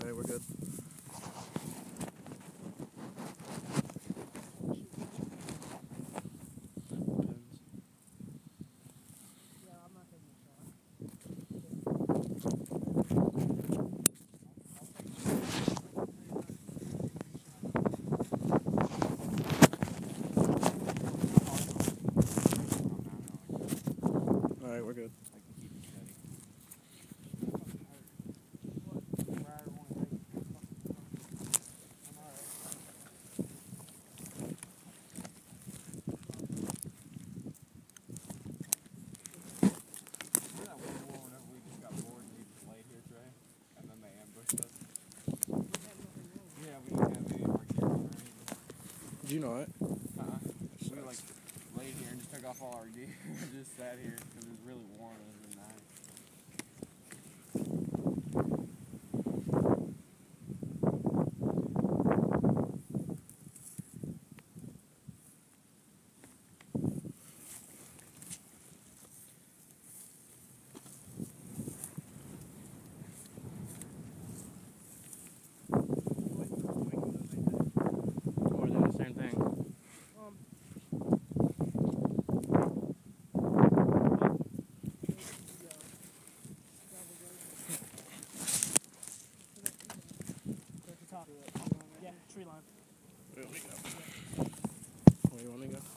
Alright, we're good. Alright, we're good. Did you know it? We like laid here and just took off all our gear and just sat here because it was really warm and it was nice. We're doing the same thing. Yeah, tree line. Where do we go? Where do you want to go?